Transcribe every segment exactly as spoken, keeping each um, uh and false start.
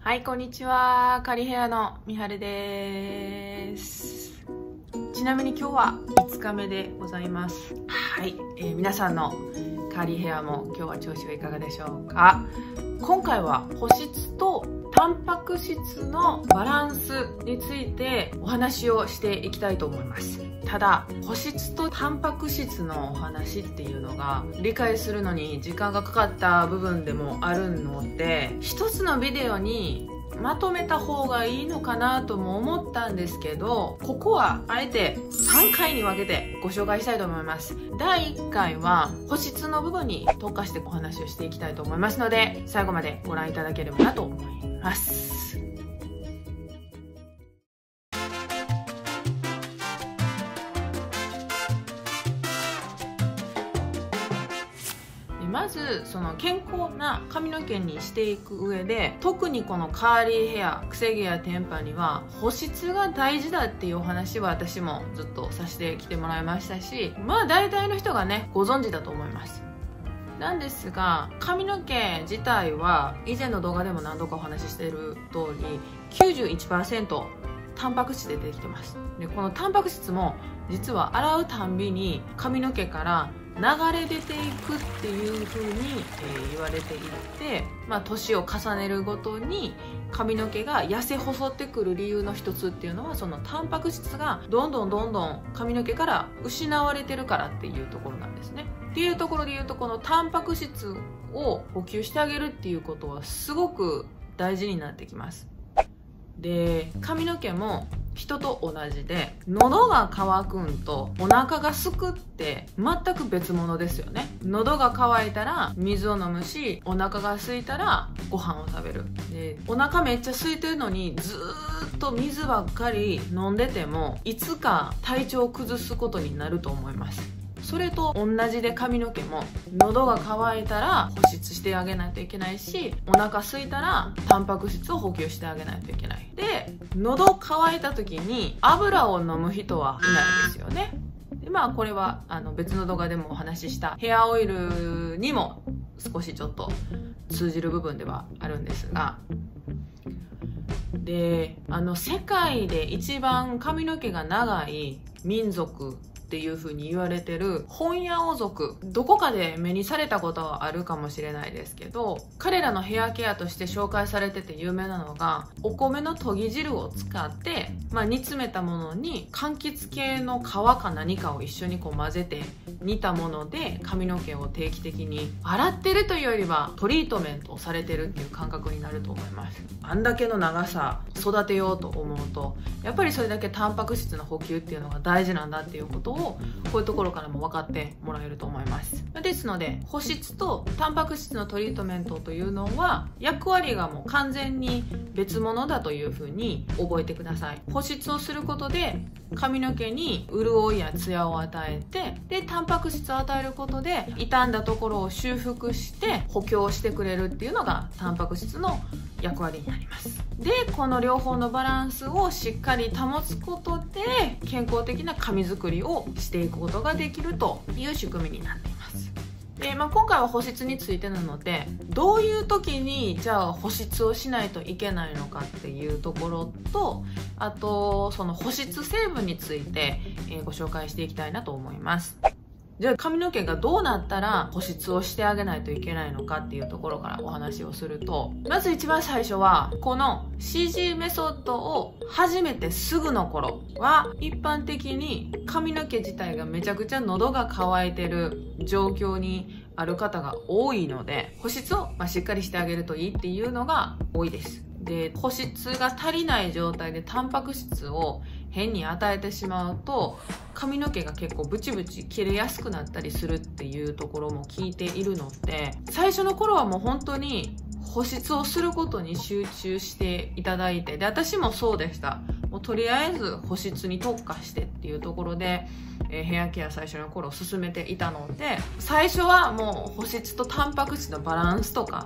はい、こんにちは。カリヘアのみはるです。ちなみに今日はいつかめでございます。はい、えー、皆さんのカーリーヘアも今日は調子はいかがでしょうか。今回は保湿とタンパク質のバランスについてお話をしていきたいと思います。ただ保湿とタンパク質のお話っていうのが理解するのに時間がかかった部分でもあるので、一つのビデオにまとめた方がいいのかなとも思ったんですけど、ここはあえてさんかいに分けてご紹介したいと思います。だいいっかいは保湿の部分に特化してお話をしていきたいと思いますので、最後までご覧いただければなと思います。まずその健康な髪の毛にしていく上で、特にこのカーリーヘア、くせ毛やテンパには保湿が大事だっていうお話は私もずっとさせてきてもらいましたし、まあ大体の人がねご存知だと思います。なんですが、髪の毛自体は以前の動画でも何度かお話ししている通り きゅうじゅういちパーセント タンパク質でできてます。でこのタンパク質も実は洗うたんびに髪の毛から流れ出ていくっていう風に、えー、言われていて、まあ、年を重ねるごとに髪の毛が痩せ細ってくる理由の一つっていうのは、そのタンパク質がどんどんどんどん髪の毛から失われてるからっていうところなんですね。っていうところで言うと、このタンパク質を補給してあげるっていうことはすごく大事になってきます。で髪の毛も人と同じで、喉が渇くんとお腹がすくって全く別物ですよね。喉が渇いたら水を飲むし、お腹が空いたらご飯を食べる。でお腹めっちゃ空いてるのにずーっと水ばっかり飲んでても、いつか体調を崩すことになると思います。それと同じで、髪の毛も喉が渇いたら保湿してあげないといけないし、お腹空いたらタンパク質を補給してあげないといけない。で喉渇いた時に油を飲む人はいないですよね。でまあこれはあの別の動画でもお話ししたヘアオイルにも少しちょっと通じる部分ではあるんですが、であの世界で一番髪の毛が長い民族っていう風に言われてるホンヤオ族、どこかで目にされたことはあるかもしれないですけど、彼らのヘアケアとして紹介されてて有名なのが、お米のとぎ汁を使って、まあ、煮詰めたものに柑橘系の皮か何かを一緒にこう混ぜて煮たもので髪の毛を定期的に洗ってるというよりはトリートメントをされてるっていう感覚になると思います。あんだけの長さ育てようと思うと、やっぱりそれだけタンパク質の補給っていうのが大事なんだっていうことをこういうところからも分かってもらえると思います。ですので保湿とタンパク質のトリートメントというのは役割がもう完全に別物だというふうに覚えてください。保湿をすることで髪の毛に潤いやツヤを与えて、でタンパク質を与えることで傷んだところを修復して補強してくれるっていうのがタンパク質の役割になります。でこの両方のバランスをしっかり保つことで健康的な髪作りをしていくことができるという仕組みになっています。で、まあ、今回は保湿についてなので、どういう時にじゃあ保湿をしないといけないのかっていうところと、あとその保湿成分について、えー、ご紹介していきたいなと思います。じゃあ髪の毛がどうなったら保湿をしてあげないといけないのかっていうところからお話をすると、まず一番最初はこの シージー メソッドを始めてすぐの頃は、一般的に髪の毛自体がめちゃくちゃ喉が渇いてる状況にある方が多いので、保湿をまあしっかりしてあげるといいっていうのが多いです。で保湿が足りない状態でタンパク質を変に与えてしまうと、髪の毛が結構ブチブチ切れやすくなったりするっていうところも聞いているので、最初の頃はもう本当に保湿をすることに集中していただいて、で私もそうでした。もうとりあえず保湿に特化してっていうところで、えー、ヘアケア最初の頃進めていたので、最初はもう保湿とタンパク質のバランスとか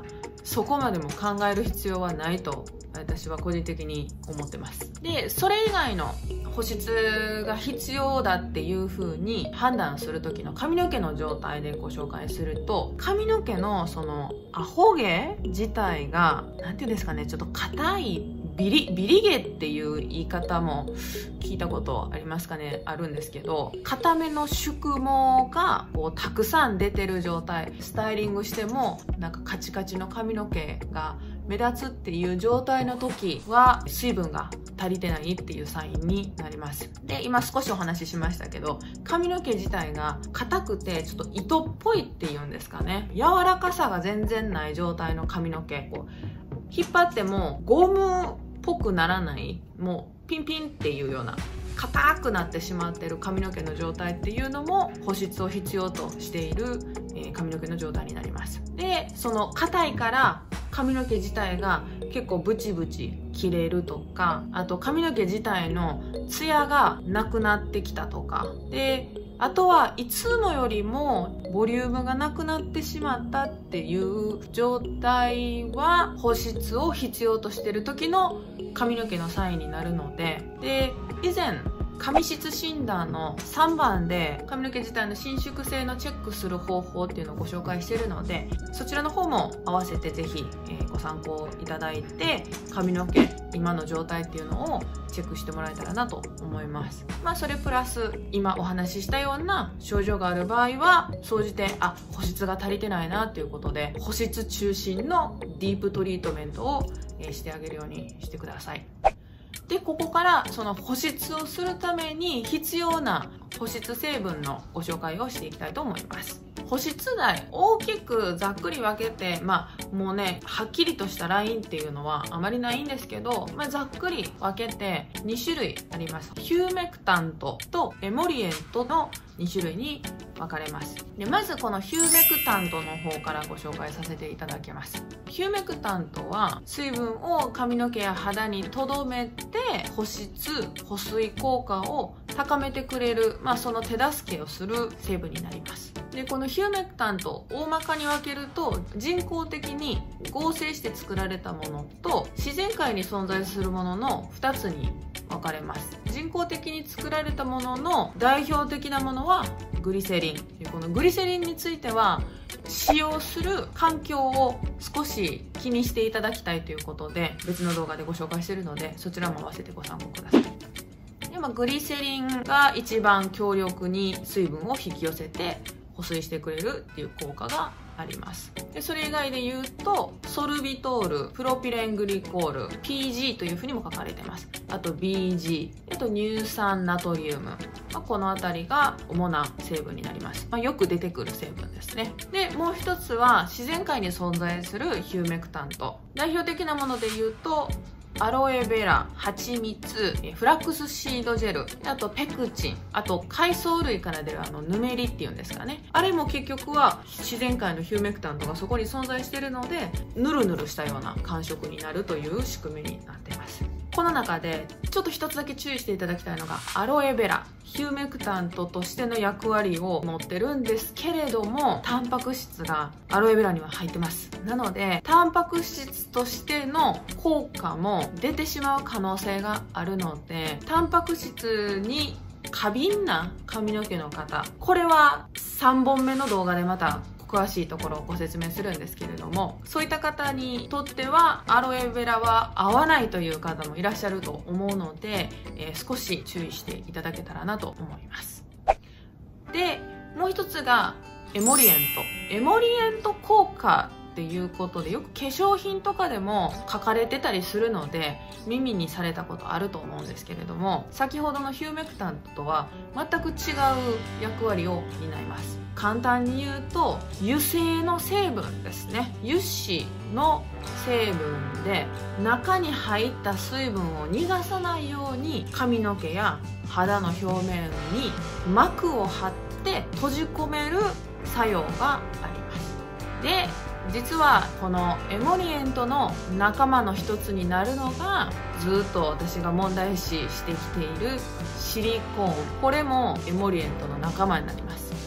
そこまでも考える必要はないと私は個人的に思ってます。で、それ以外の保湿が必要だっていう風に判断する時の髪の毛の状態でご紹介すると、髪の毛のそのアホ毛自体が何て言うんですかね、ちょっと硬いビリビリ毛っていう言い方も聞いたことありますかね、あるんですけど、硬めの縮毛がこうたくさん出てる状態、スタイリングしてもなんかカチカチの髪の毛が目立つっていう状態の時は水分が足りてないっていうサインになります。で、今少しお話ししましたけど、髪の毛自体が硬くてちょっと糸っぽいっていうんですかね、柔らかさが全然ない状態の髪の毛、こう引っ張ってもゴムっぽくならない、もうピンピンっていうような硬くなってしまっている髪の毛の状態っていうのも保湿を必要としている、えー、髪の毛の状態になります。で、その硬いから髪の毛自体が結構ブチブチ切れるとか、あと髪の毛自体のツヤがなくなってきたとかで、あとはいつもよりもボリュームがなくなってしまったっていう状態は保湿を必要としている時の髪の毛のサインになるので、で、以前髪質診断のさんばんで髪の毛自体の伸縮性のチェックする方法っていうのをご紹介しているので、そちらの方も合わせてぜひ、えー、ご参考いただいて、髪の毛今の状態っていうのをチェックしてもらえたらなと思います。まあそれプラス今お話ししたような症状がある場合は総じてあ保湿が足りてないなっていうことで、保湿中心のディープトリートメントを、えー、してあげるようにしてください。で、ここからその保湿をするために必要な保湿成分のご紹介をしていきたいと思います。保湿剤大きくざっくり分けて、まあもうねはっきりとしたラインっていうのはあまりないんですけど、まあ、ざっくり分けてに種類あります。ヒューメクタントとエモリエントのに種類に分かれます。で、まずこのヒューメクタントの方からご紹介させていただきます。ヒューメクタントは水分を髪の毛や肌に留めて保湿保水効果を高めてくれる、まあ、その手助けをする成分になります。で、このヒューメクタント大まかに分けると、人工的に合成して作られたものと自然界に存在するもののふたつに分かれます。人工的に作られたものの代表的なものはグリセリン。で、このグリセリンについては使用する環境を少し気にしていただきたいということで別の動画でご紹介しているので、そちらも合わせてご参考ください。で、まあ、グリセリンが一番強力に水分を引き寄せて保水してくれるっていう効果があります。で、それ以外で言うとソルビトール、プロピレングリコール、 ピージー というふうにも書かれてます。あと ビージー、 あと乳酸ナトリウム、まあ、この辺りが主な成分になります。まあ、よく出てくる成分ですね。で、もう一つは自然界に存在するヒューメクタント。代表的なもので言うとアロエベラ、ハチミツ、フラックスシードジェル、あとペクチン、あと海藻類から出るあのヌメリっていうんですかね、あれも結局は自然界のヒューメクタントがそこに存在しているのでヌルヌルしたような感触になるという仕組みになっています。この中でちょっと一つだけ注意していただきたいのがアロエベラ。ヒューメクタントとしての役割を持ってるんですけれども、タンパク質がアロエベラには入ってます。なのでタンパク質としての効果も出てしまう可能性があるので、タンパク質に過敏な髪の毛の方、これはさんぼんめの動画でまた詳しいところをご説明するんですけれども、そういった方にとってはアロエベラは合わないという方もいらっしゃると思うので、えー、少し注意していただけたらなと思います。で、もう一つがエモリエント。エモリエント効果っていうことでよく化粧品とかでも書かれてたりするので耳にされたことあると思うんですけれども、先ほどのヒューメクタントとは全く違う役割を担います。簡単に言うと油性の成分ですね。油脂の成分で中に入った水分を逃がさないように髪の毛や肌の表面に膜を張って閉じ込める作用があります。で、実はこのエモリエントの仲間の一つになるのがずっと私が問題視してきているシリコーン。これもエモリエントの仲間になります。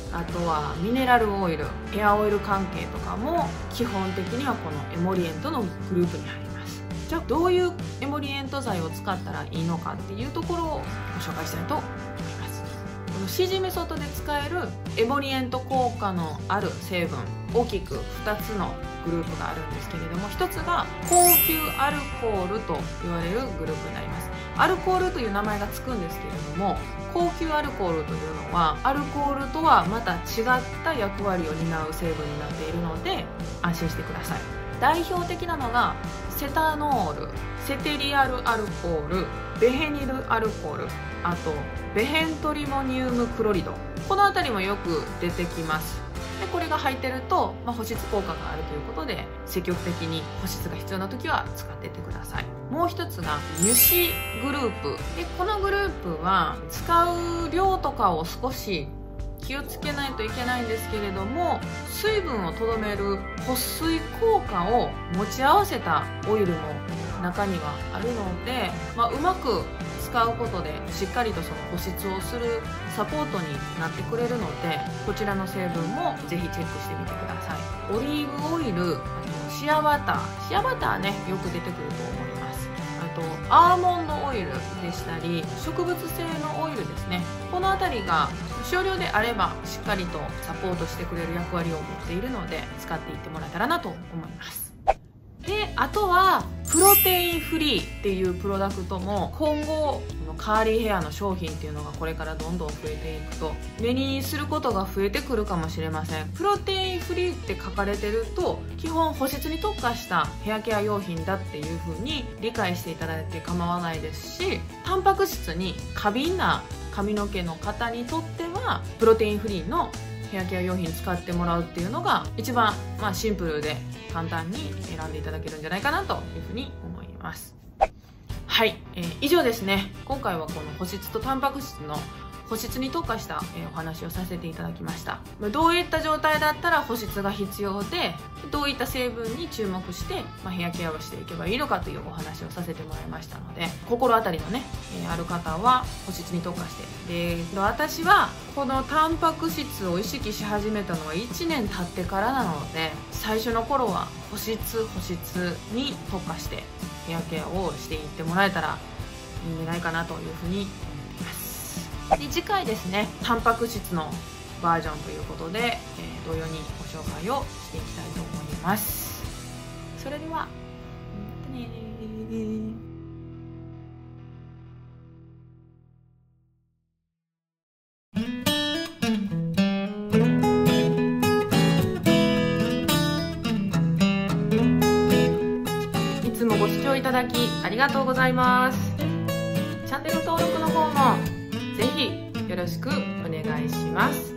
あとはミネラルオイル、ヘアオイル関係とかも基本的にはこのエモリエントのグループに入ります。じゃあどういうエモリエント剤を使ったらいいのかっていうところをご紹介したいと思います。この シージー メソッドで使えるエモリエント効果のある成分、大きくふたつのグループがあるんですけれども、ひとつが高級アルコールと言われるグループになります。アルコールという名前がつくんですけれども、高級アルコールというのはアルコールとはまた違った役割を担う成分になっているので安心してください。代表的なのがセタノール、セテリアルアルコール、ベヘニルアルコール、あとベヘントリモニウムクロリド、この辺りもよく出てきます。でこれが入ってると、まあ、保湿効果があるということで積極的に保湿が必要な時は使っていってください。もう一つが油脂グループで、このグループは使う量とかを少し気をつけないといけないんですけれども、水分をとどめる保水効果を持ち合わせたオイルも中にはあるので、まあ、うまく使うことでしっかりとその保湿をするサポートになってくれるので、こちらの成分もぜひチェックしてみてください。オリーブオイル、あとシアバター、シアバターねよく出てくると思います。あとアーモンドオイルでしたり植物性のオイルですね、この辺りが少量であればしっかりとサポートしてくれる役割を持っているので使っていってもらえたらなと思います。であとはプロテインフリーっていうプロダクトも今後カーリーヘアの商品っていうのがこれからどんどん増えていくと目にすることが増えてくるかもしれません。プロテインフリーって書かれてると基本保湿に特化したヘアケア用品だっていう風に理解していただいて構わないですし、タンパク質に過敏な髪の毛の方にとってはプロテインフリーのヘアケア用品使ってもらうっていうのが一番、まあ、シンプルで簡単に選んでいただけるんじゃないかなというふうに思います。はい、えー、以上ですね。今回はこの保湿とタンパク質の保湿に特化した、えー、お話をさせていただきました。どういった状態だったら保湿が必要で、どういった成分に注目して、まあ、ヘアケアをしていけばいいのかというお話をさせてもらいましたので、心当たりのね、えー、ある方は保湿に特化して、で私はこのタンパク質を意識し始めたのはいちねん経ってからなので、最初の頃は保湿保湿に特化してヘアケアをしていってもらえたらいいんじゃないかなというふうに思います。で次回ですね、タンパク質のバージョンということで、えー、同様にご紹介をしていきたいと思います。それではまたねー。いつもご視聴いただきありがとうございます。チャンネル登録の方もぜひよろしくお願いします。